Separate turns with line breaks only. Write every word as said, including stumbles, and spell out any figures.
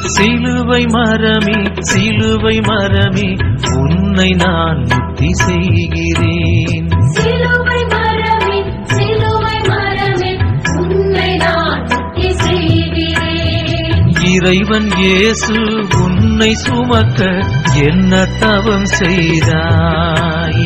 சிலுவை மரமே சிலுவை மரமே உன்னை நான் முக்தி செய்கிறேன்.
சிலுவை மரமே சிலுவை மரமே உன்னை நான் முக்தி செய்கிறேன்.
இறைவன் இயேசு உன்னை சுமக்க என்ன தவம் செய்தாய்?